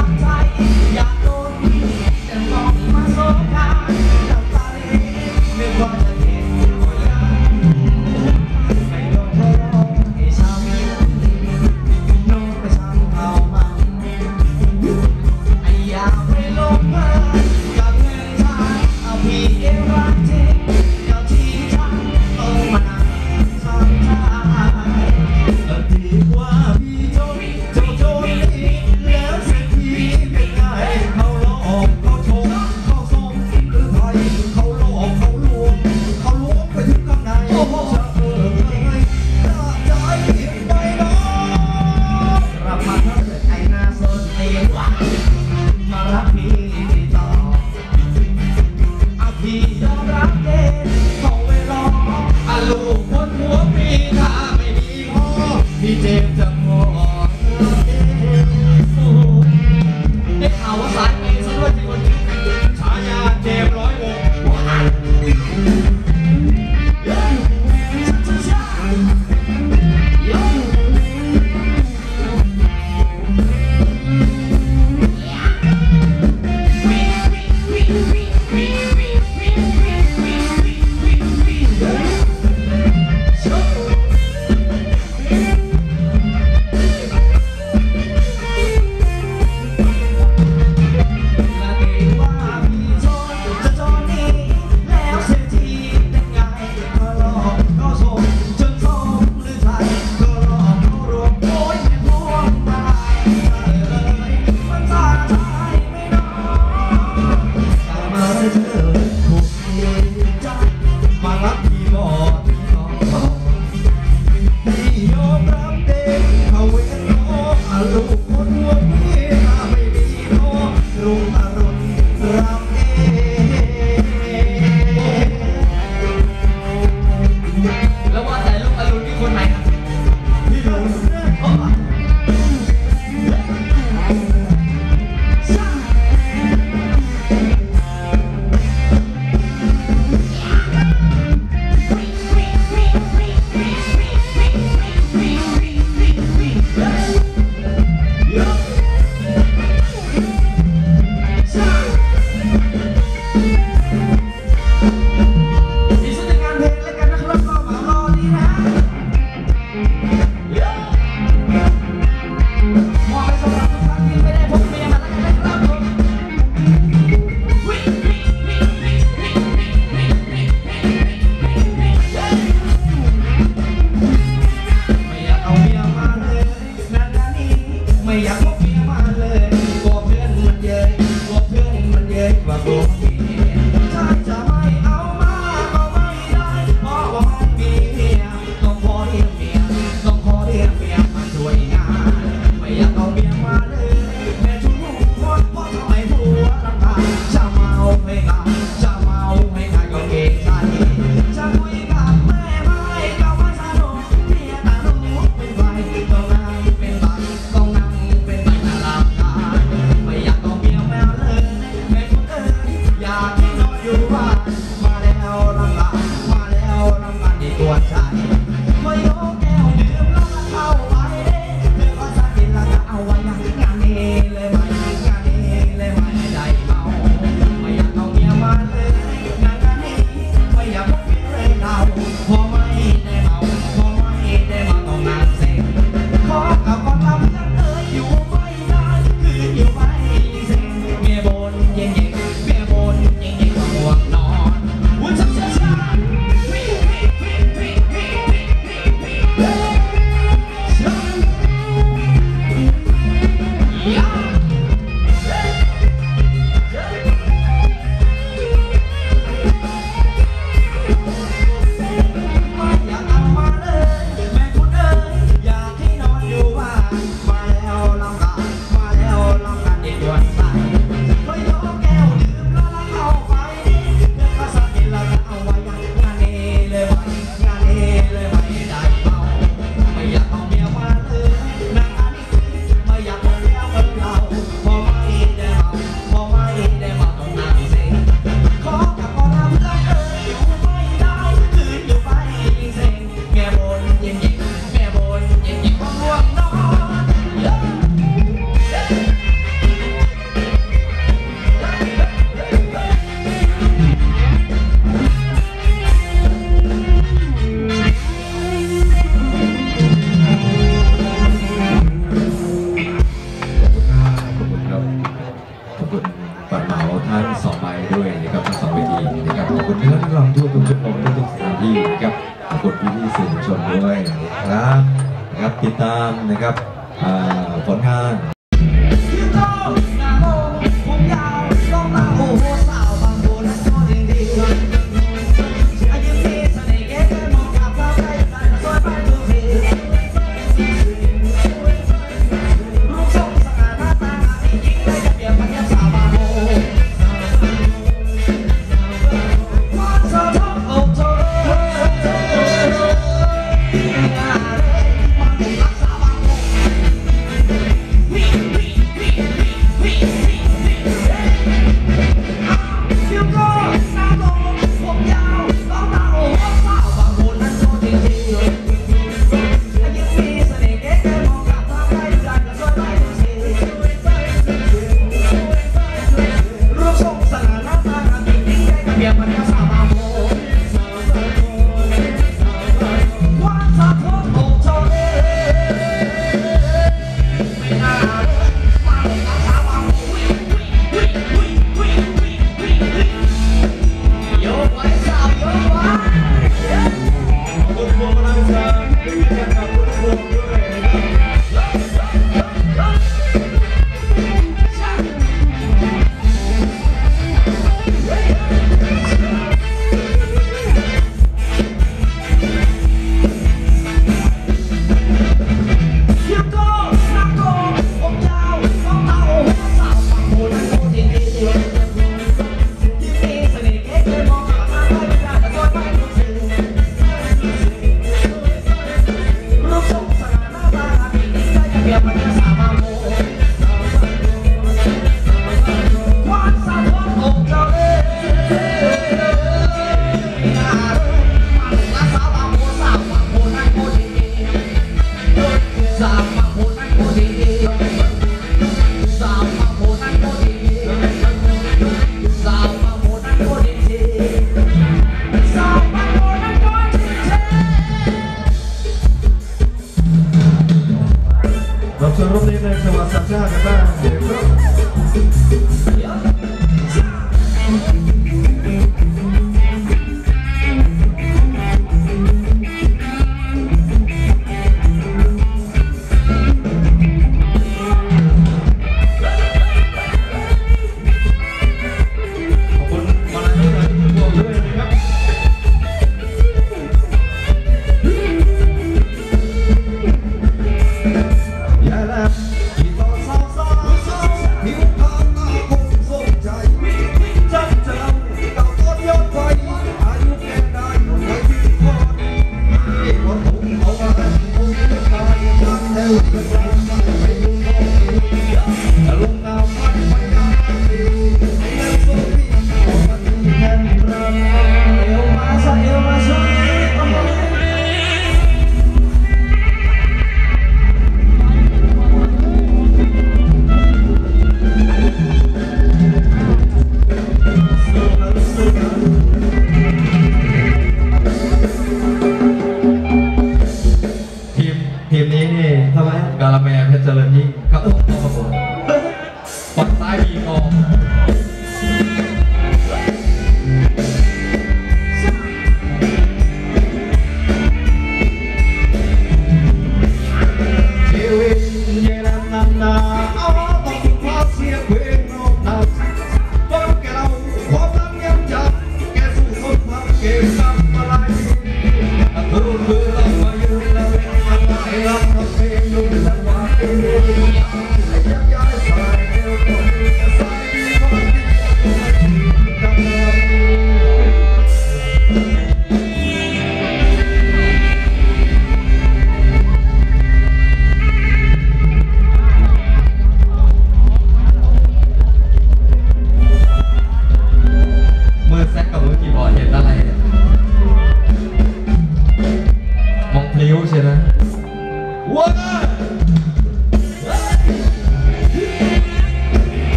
เนะครับขอบคุณบัตรเหมาทั้ง2 ใบด้วยนะครับทั้ง2 เวทีนะครับขอบคุณนักร้องทุกจุดลงทุกสถานที่นะครับขอบคุณพี่ๆสื่อมวลชนด้วยนะครับติดตามนะครับผลงาน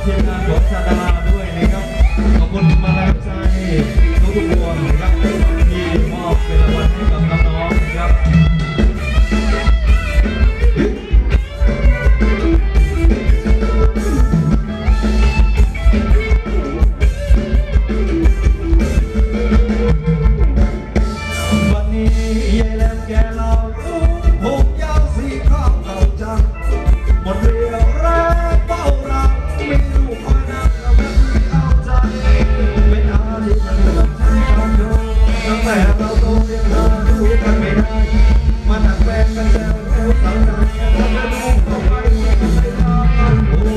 ทีมงานของชาดาด้วยนะครับขอบคุณมาแรงใจทุกคนนะครับที่มอบเป็นรางวัลให้กับน้องๆนะครับวันนี้ยายแหลมแกเราผมยาวสีข้าวเก่าจังหมดเรียวแรงเฝ้ารักไม่รู้คอยนักแล้วแม่เอาใจเป็นอาที่มันต้องใช้ความโยงตั้งแต่เราโตยังหาดูกันไม่ได้มาดัดแปลงกันแล้วโอ้สาวใจทำให้ลูกเข้าไปไม่ได้โอ้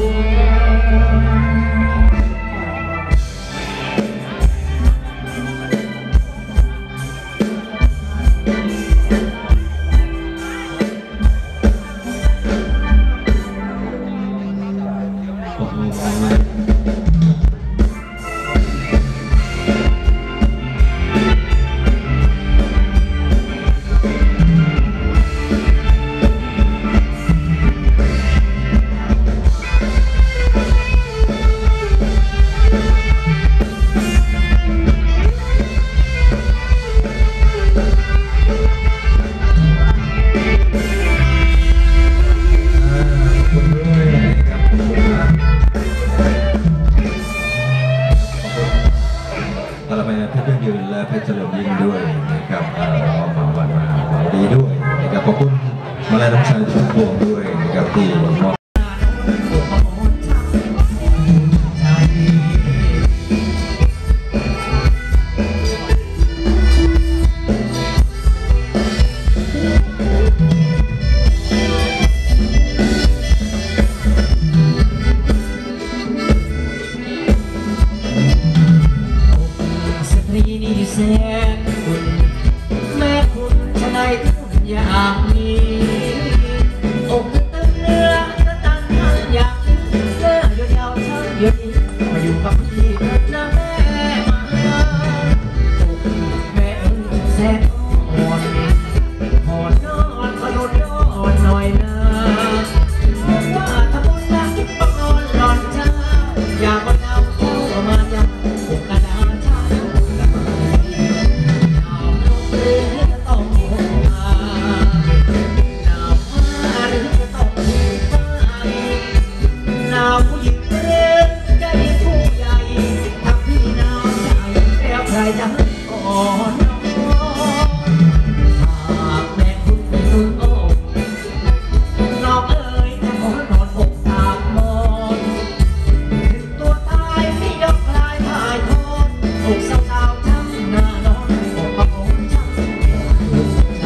เพชรเฉลิมยิ่งด้วยนะครับมาวันมาดีด้วยนะครับขอบคุณมาลัยน้ำใจทุกพวงด้วยนะครับที่มอบแสนคุณแม่คุณชะไหนทุกอย่างนี้อกตึงเนื้อจะตันทันอย่างนี้เสื้อยาวๆทั้งเดี๋ยวนี้มาอยู่กับพี่นะแม่มาอกแม่แสนอ่อนนอนขนุนนอนหน่อยนะว่าถ้าบุญนะคิดบังนอนหลอนช้าอย่ามาเอาเข้ามาจับอกกระดาษช้าผู้หญิงเรียนใจผู้ใหญ่ทำพี่น้ำใจแล้วใครจะก่อนหากแม่คุณเป็นคนโง่น้องเอ๋ยจะขอนอนอกตากมอนถึงตัวตายไม่ยอมคลายถ่ายทอดอกสาวๆช้ำหน้านอนอกประคองช้ำใจ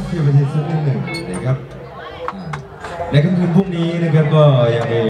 เพียงประเทศสักนิดหนึ่งนะครับในค่ำคืนพรุ่งนี้นะครับก็ยังมี